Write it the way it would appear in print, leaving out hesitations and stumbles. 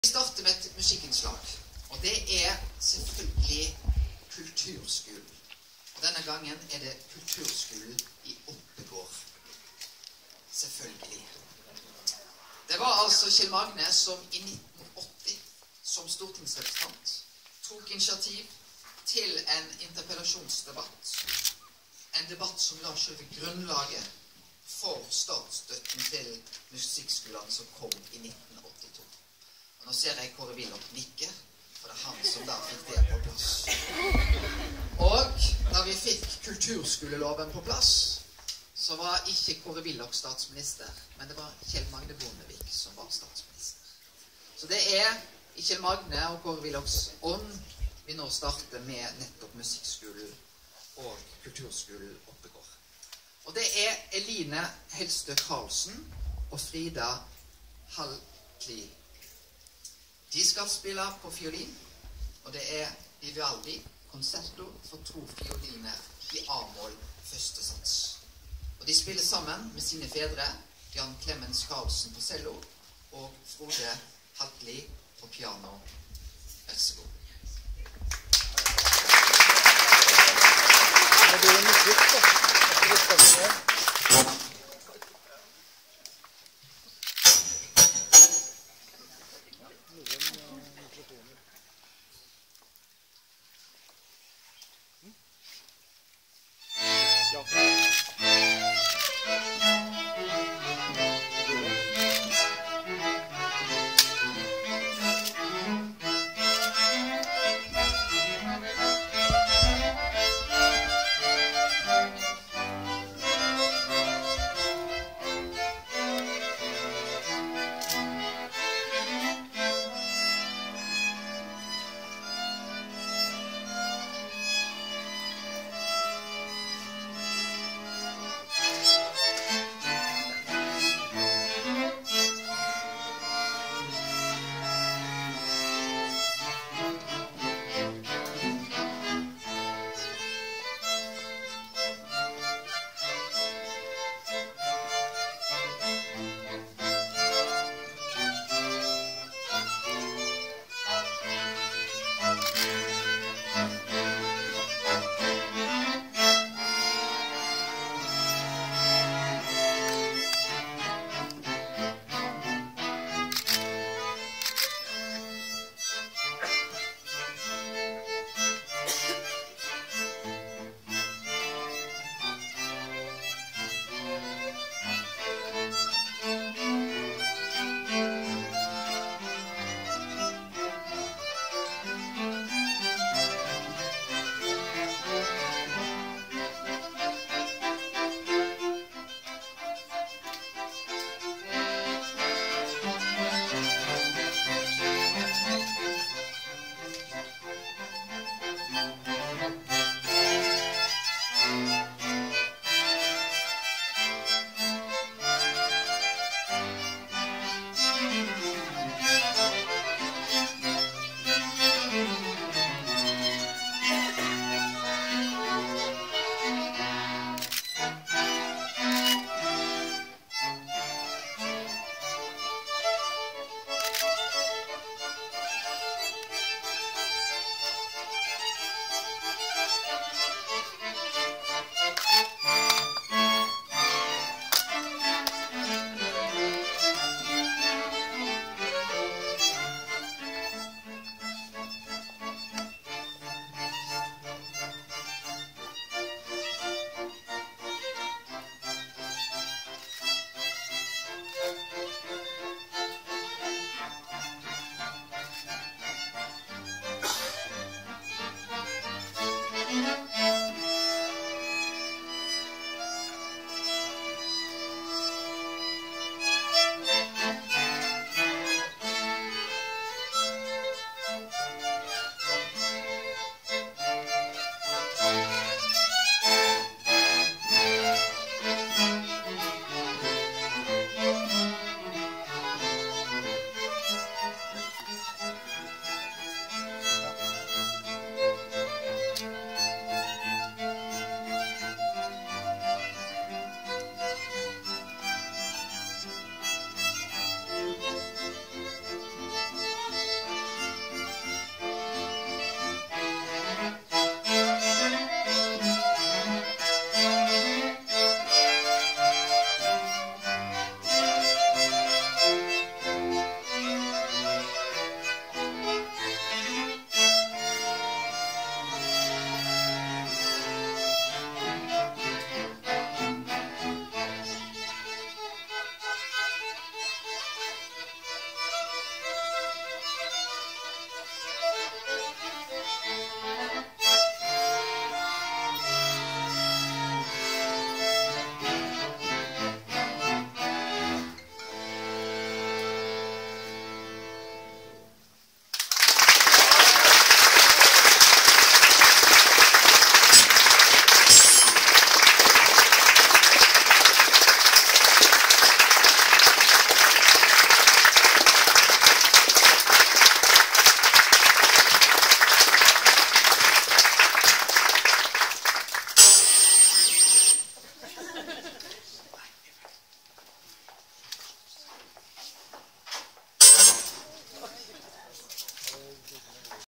Vi starter med et musikkinnslag, og det er selvfølgelig kulturskolen. Og denne gangen er det kulturskolen i Oppegård. Selvfølgelig. Det var altså Kjell Magne som i 1980, som stortingsrepresentant, tok initiativ til en interpellasjonsdebatt. En debatt som la selve grunnlaget for statsstøtten til musikkskolene som kom i 1982. Og nå ser jeg Kåre Willoch nikke, for det er han som da fikk det på plass. Og da vi fikk kulturskoleloven på plass, så var ikke Kåre Willoch statsminister, men det var Kjell Magne Bondevik som var statsminister. Så det er i Kjell Magne og Kåre Willochs ånd vi nå starter med nettopp musikkskolen og kulturskolen Oppegård. Og det er Eline Helstø Karlsen og Frida Hallkli. De skal spille på fiolin, og det er Vivaldi Concerto for 2 fioliner i A-mål første sats. Og de spiller sammen med sine fedre, Jan Clemens Karlsen på cello og Frode Hallkli på piano. Vær så god.